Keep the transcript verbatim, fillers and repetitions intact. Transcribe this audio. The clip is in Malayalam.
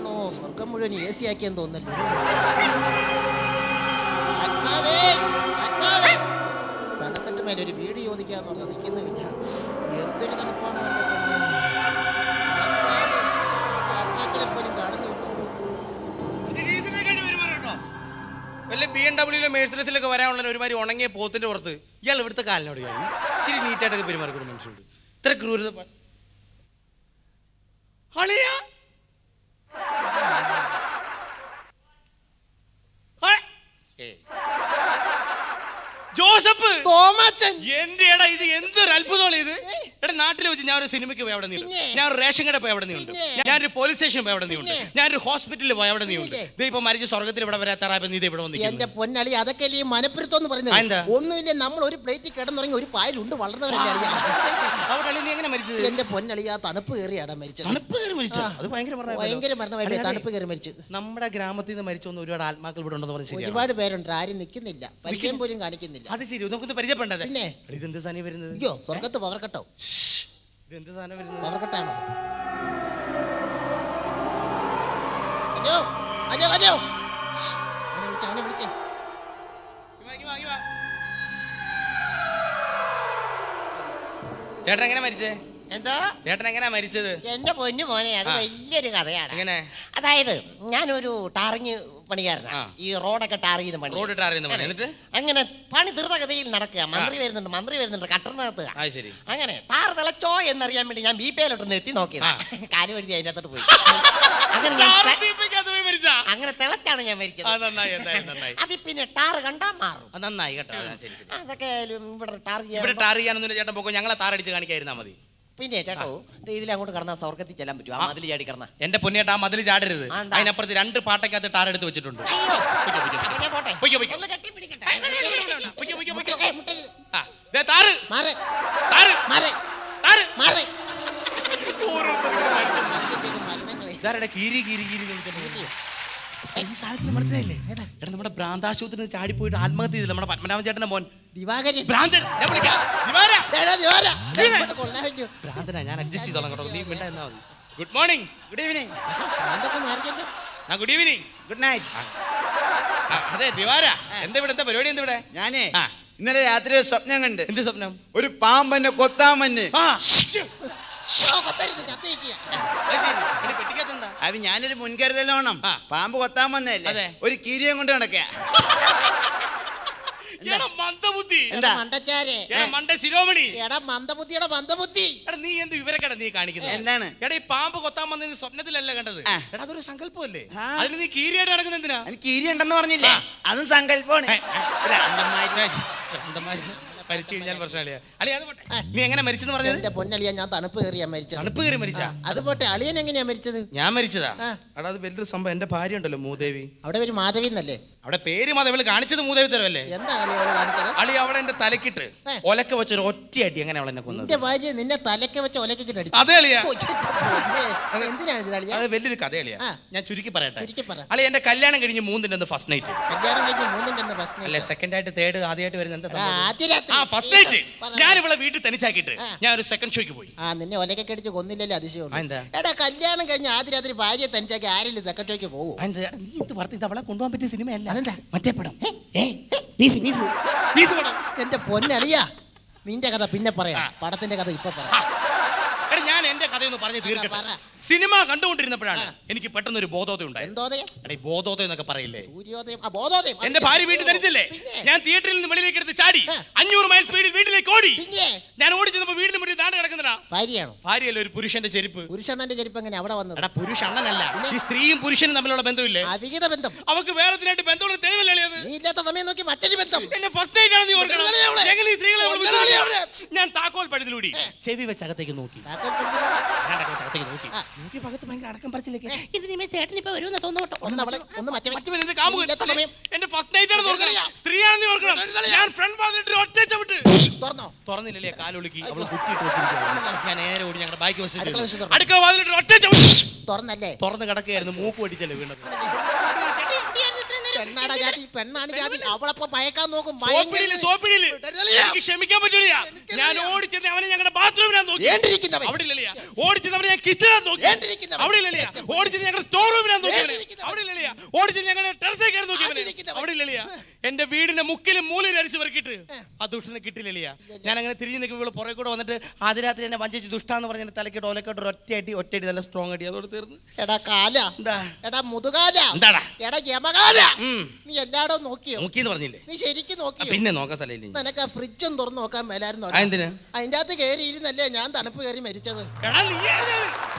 ആരാണോ സ്വർഗം മുഴുവൻ എ സി ആക്കിയെന്ന് തോന്നല്ലോ. തണുത്തിട്ട് മേലെ ഒരു വീട് ചോദിക്കാന്ന് പറഞ്ഞാൽ നിൽക്കുന്നില്ല. എന്തൊരു തണുപ്പാണ് ആത്മാക്കളെപ്പോലും കാണുന്നു. വല്ല ബി എം ഡബ്ല്യൂയിലെ മേഴ്സിഡസിലൊക്കെ വരാനുള്ള ഒരുമാതിരി ഉണങ്ങിയ പോത്തിന്റെ പുറത്ത് ഇയാൾ ഇവിടുത്തെ കാലിനോട് ഇത്തിരി നീറ്റായിട്ടൊക്കെ പെരുമാറിക്കൂടെ മനുഷ്യരോട്. ഇത്ര ക്രൂരത ജോസഫ് തോമാച്ചൻ. എന്റെ എടാ ഇത് എന്തൊരു അത്ഭുതമാണ് ഇത്. എടാ നാട്ടിൽ വെച്ച് ഞാൻ ഒരു സിനിമയ്ക്ക് പോയി അവിടെ നീണ്ട്, ഞാൻ ഒരു റേഷൻ കട പോയി അവിടെ നീണ്ട്, ഞാനൊരു പോലീസ് സ്റ്റേഷനിൽ പോയി അവിടെ നീണ്ട്, ഞാനൊരു ഹോസ്പിറ്റലിൽ പോയി അവിടെ നീണ്ട്. ഇപ്പൊ മരിച്ച സ്വർഗത്തിൽ ഇവിടെ വരാത്താറായപ്പോ നീ ഇവിടെ വന്നു. എന്റെ പൊന്നളി അതൊക്കെ ഈ മനപ്പുരത്തം എന്ന് പറയുന്നത് ഒന്നുമില്ല. നമ്മൾ ഒരു പ്ലേറ്റിൽ കിടന്നുറങ്ങി ഒരു പായലുണ്ട് വളർന്നവരല്ലേ. നീ എങ്ങനെ മരിച്ചത്? എന്റെ പൊന്നളി ആ തണുപ്പ് കയറിയാണ് മരിച്ചത്. തണുപ്പ് കയറി മരിച്ചത്? അത് ഭയങ്കര ഭയങ്കര മരണമായിട്ട് തണുപ്പ് കയറി മരിച്ചത്. നമ്മുടെ ഗ്രാമത്തിൽ നിന്ന് മരിച്ചൊന്ന് ഒരുപാട് ആത്മാക്കൾ ഇവിടെ ഉണ്ടെന്ന് പറഞ്ഞാൽ ഒരുപാട് പേരുണ്ട്. ആരും നിൽക്കുന്നില്ല, പരിചയം പോലും കാണിക്കുന്നില്ല. അത് ശരി, നമുക്കൊന്ന് പരിചയപ്പെടേണ്ടത്. പിന്നെ ഇതെന്ത് സാധനം വരുന്നത്? അയ്യോ സ്വർഗത്ത് പവർ കട്ടോ. ഇതെന്ത് സാധനം വരുന്നത്? പവർ കട്ടാണോ? ഹലോ ഹലോ ഹലോ അവനെ വിളിച്ചേ. ചേട്ടൻ എങ്ങനെ മരിച്ചേ? എന്തോ ചേട്ടൻ എങ്ങനെയാ മരിച്ചത്? എന്റെ പൊന്നു മോനെ, അത് വലിയൊരു കഥയാണ്. എങ്ങനെ? അതായത് ഞാനൊരു ടാറിങ് പണിക്കാരനാ. ഈ റോഡൊക്കെ ടാർ ചെയ്യുന്ന പണി. റോഡ് ടാർ ചെയ്യുന്ന പണി. എന്നിട്ട് അങ്ങനെ പണി ധൃതഗതിയിൽ നടക്കുക. മന്ത്രി വരുന്നുണ്ട് മന്ത്രി വരുന്നുണ്ട് കട്ടറിനകത്ത്. ശരി. അങ്ങനെ ടാർ തിളച്ചോ എന്നറിയാൻ വേണ്ടി ഞാൻ ബി പി എല്ലോട്ടൊന്ന് എത്തി നോക്കിയത്. കാല് വഴുതി അതിനകത്തോട്ട് പോയി. അങ്ങനെ തിളച്ചാണ് ഞാൻ മരിച്ചത്. അത് പിന്നെ ടാർ കണ്ടാ മാറും. നന്നായി കേട്ടോ. അതൊക്കെ ഇവിടെ ടാർ ഇവിടെ ടാർ ചെയ്യാനൊന്നും ചേട്ടൻ പോക്കോ, ഞങ്ങളെ താറടിച്ച് കാണിക്കാതിരുന്നാ മതി. പിന്നെ ചേട്ടോ ഇതിൽ അങ്ങോട്ട് കടന്നാ സ്വർഗത്തിൽ ചെല്ലാൻ പറ്റും. ആ മതിൽ ചാടി കടന്ന. എന്റെ പൊന്നേട്ട ആ മതിൽ ചാടരുത്. അതിനപ്പുറത്ത് രണ്ട് പാട്ടക്കകത്ത് ടാർ എടുത്ത് വെച്ചിട്ടുണ്ട്. മനസ്സിലായില്ലേ? എടാ നമ്മുടെ ഭ്രാന്താശുപത്രി ചാടി പോയിട്ട് ആത്മഹത്യ ചെയ്തില്ല നമ്മുടെ പത്മനാഭൻ ചേട്ടന്റെ മോൻ ദിവാകരൻ. ഭ്രാന്തനാ, ഞാൻ അഡ്ജസ്റ്റ് ചെയ്തോളാം കേട്ടോ. നീ മിണ്ടാ എന്നാ മതി. Good morning. Good evening. Good evening. Good night. അതെ ദിവാര, എന്താ ഇവിടെ എന്താ പരിപാടി? എന്താ ഇവിടെ? ഞാനേ ഇന്നലെ രാത്രി സ്വപ്നം കണ്ട്. എന്ത് സ്വപ്നം? ഒരു പാമ്പന്നെ കൊത്താമഞ്ഞ്. അത് ഞാനൊരു മുൻകരുതലോണം. പാമ്പ് കൊത്താൻ വന്നല്ലേ, ഒരു കീരിയം കൊണ്ട് നടക്ക. നീ എന്ത് വിവരക്കേടാ നീ കാണിക്കുന്നത്? എന്താണ്? എടാ ഈ പാമ്പ് കൊത്താൻ വന്നത് സ്വപ്നത്തിലല്ല കണ്ടത്. എടാ അതൊരു സങ്കല്പമല്ലേ? അതിന് നീ കീരിയായിട്ട് നടക്കുന്ന എന്തിനാ? കീരി ഉണ്ടെന്ന് പറഞ്ഞില്ലേ, അതും സങ്കല്പമാണ്. മരിച്ചു കഴിഞ്ഞാൽ പ്രശ്നമില്ല. അളിയ അത് പോട്ടെ, നീ എങ്ങനെ മരിച്ചെന്ന് പറഞ്ഞത്? എന്റെ പൊന്നളിയ ഞാൻ തണുപ്പ് കയറിയാ മരിച്ചത്. തണുപ്പ് കയറി മരിച്ചാ? അത് പോട്ടെ, അളിയൻ എങ്ങനെയാ മരിച്ചത്? ഞാൻ മരിച്ചതാ? എടാ അത് വലിയൊരു സംഭവം. എന്റെ ഭാര്യ ഉണ്ടല്ലോ മൂദേവി, അവിടെ ഒരു മാധവി എന്നല്ലേ അവിടെ പേര് മാധവി, കാണിച്ചത് മൂദേവി തരമല്ലേ? എന്താ കാണിച്ചത്? അളി അവിടെ എന്റെ തലക്കിട്ട് ഒലക്ക വെച്ചൊരു ഒറ്റ അടി. അങ്ങനെ അവളെ എന്നെ കൊന്നത്. എന്റെ ഭാര്യ നിന്നെ തലക്ക് വെച്ച ഒലക്കിട്ട് അടിച്ചു. അതെ അളിയ, എന്തിനാണ് അത് വലിയൊരു കഥ അളിയ. ഞാൻ ചുരുക്കി പറയട്ടെ. പറ. അളി എന്റെ കല്യാണം കഴിഞ്ഞ് മൂന്നിന്റെ ഫസ്റ്റ് നൈറ്റ്. കല്യാണം കഴിഞ്ഞ് മൂന്നിന്റെ ഫസ്റ്റ് നൈറ്റ് അല്ലെ സെക്കൻഡ് ആയിട്ട് തേർഡ് ആദ്യമായിട്ട് വരുന്ന എന്താ? ഫസ്റ്റ് നൈറ്റ് പറഞ്ഞ ഞാൻ ഇവിടെ വീട്ടിൽ തനിച്ചാക്കിയിട്ട് ഞാൻ ഒരു സെക്കൻഡ് ഷോയ്ക്ക് പോയി. ആ നിന്നെ ഒലക്കൊക്കെ അടിച്ച് കൊന്നില്ലല്ലേ അതിശയമുള്ളൂ. എടാ കല്യാണം കഴിഞ്ഞ ആദ്യ രാത്രി ഭാര്യയെ തനിച്ചാക്കി ആരെങ്കിലും സെക്കൻഡ് ഷോയ്ക്ക് പോകും? നീ എന്ത് പറഞ്ഞു? ഇത് അവളെ കൊണ്ടുപോകാൻ പറ്റിയ സിനിമയല്ല. അതെന്താ? മറ്റേ പടം എന്റെ പൊന്നളിയാ, നിന്റെ കഥ പിന്നെ പറയാം, പടത്തിന്റെ കഥ ഇപ്പൊ പറയാം. ഞാൻ എന്റെ കഥയൊന്ന് പറഞ്ഞു തീർക്കട്ടെ. സിനിമ കണ്ടുകൊണ്ടിരുന്നപ്പോഴാണ് എനിക്ക് പെട്ടെന്നൊരു ബോധോദയം ഉണ്ടായത്. ബോധോദയം എന്നൊക്കെ പറയില്ലേ, എന്റെ ഭാര്യ വീട്ടിൽ തനിച്ചല്ലേ, ഞാൻ തിയേറ്ററിൽ നിന്ന് വെളിയിലേക്ക് എടുത്ത് ചാടി അഞ്ഞൂറ് മൈൽ സ്പീഡിൽ വീട്ടിലേക്ക് ഓടി. ഞാൻ ഓടി ചെന്നപ്പോ വീടിന് മുന്നിൽ താണ്ട് കിടക്കുന്നതാ ഭാര്യയാണോ? ഭാര്യയല്ല, ഒരു പുരുഷന്റെ ചെരുപ്പ്. പുരുഷണ്ണന്റെ ചെരുപ്പ് എങ്ങനെ അവിടെ വന്നത്? എടാ പുരുഷണ്ണനല്ല, ഈ സ്ത്രീയും പുരുഷനും തമ്മിലുള്ള ബന്ധമില്ലേ? അവിഹിത ബന്ധം. അവക്ക് വേറെ ബന്ധമുള്ള തെളിവല്ലേ അത്? നീ ഇല്ലാത്ത സമയം നോക്കി മറ്റൊരു ബന്ധം. എന്നെ ഫസ്റ്റ് നൈറ്റ് ആണ് നീ ഓർക്കണം. എങ്ങനെ ഈ സ്ത്രീകളെ ഞാൻ താക്കോൽ പഴുതിലൂടി ചെവി വെച്ച് അകത്തേക്ക് നോക്കി. തുറന്നില്ലേ, കാലൊളുക്കി അവള് കുറ്റിയിട്ട് വെച്ചിരിക്കുകയാണ്. ഞാൻ നേരെ ഓടി ഞങ്ങളുടെ ബൈക്ക് വശത്ത് അടുക്കള വാതിലിട്ട് ഒറ്റ ചവിട്ടി തുറന്നല്ലേ, തുറന്ന് കിടക്കുകയായിരുന്നു. മൂക്ക് പൊടിച്ചല്ലേ വീണത്. പെണ്ണാടാ ജാതി പെണ്ണാണ് ജാതി അവളപ്പം മയക്കാൻ നോക്കും ക്ഷമിക്കാൻ പറ്റില്ല ഞാൻ ഓടിച്ചെന്ന് അവനെ ഞങ്ങളുടെ ബാത്റൂമിനാ നോക്കി അവിടെ ഇല്ലല്ലേ ഓടിച്ചെന്ന് അവനെ ഞാൻ കിച്ചണിനാ നോക്കി അവിടെ ഇല്ലല്ലേ ഓടിച്ചെന്ന് ഞങ്ങളുടെ സ്റ്റോർ റൂമിനാ നോക്കി അവിടെ ഇല്ലല്ലേ ഓടിച്ചെന്ന് ഞങ്ങളുടെ ടെറസേക്കാണ് നോക്കി അവിടെ ഇല്ലല്ലേ എന്റെ വീടിന്റെ മുക്കിലും മൂലയിൽ അരിച്ചു പെറുക്കിട്ട് ആ ദുഷ്ടനെ കിട്ടില്ലല്ലേ ഞാൻ അങ്ങനെ തിരിഞ്ഞു നിൽക്കുമ്പോൾ പുറകെ കൂടെ വന്നിട്ട് ആദ്യ രാത്രി എന്നെ വഞ്ചിച്ച് ദുഷ്ടാന്ന് പറഞ്ഞ എന്റെ തലക്കിട്ട് ഓലക്കോട്ട് ഒറ്റയായിട്ട് ഒറ്റയായിട്ട് നല്ല സ്ട്രോങ് ആയിട്ട് അതോട് തീർന്നു. എടാ കാല എന്താ എടാ മുതുകാല എന്താടാ എടാ യമകാല നീ എല്ലായിടവും നോക്കിയോ നോക്കിയെന്ന് പറഞ്ഞില്ലേ നീ ശരിക്കും നോക്കിയോ പിന്നെ നോക്കാൻ സ്ഥലമില്ല നിനക്ക് ഫ്രിഡ്ജും തുറന്നു നോക്കാൻ മേലായിരുന്നു എന്തിനാ അതിന്റെ അകത്ത് കയറി ഇരുന്നല്ലേ ഞാൻ തണുപ്പ് കയറി മരിച്ചത്. എടാ നീ